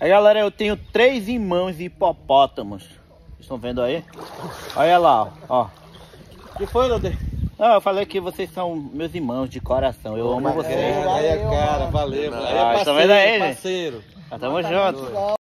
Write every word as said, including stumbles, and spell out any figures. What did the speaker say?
Aí galera, eu tenho três irmãos hipopótamos. Vocês estão vendo aí? Olha lá, ó. O que foi, Lodê? Não, eu falei que vocês são meus irmãos de coração. Eu amo vocês. Aí é cara, valeu. Aí é Ah, estão vendo aí, gente? parceiro. Tamo junto.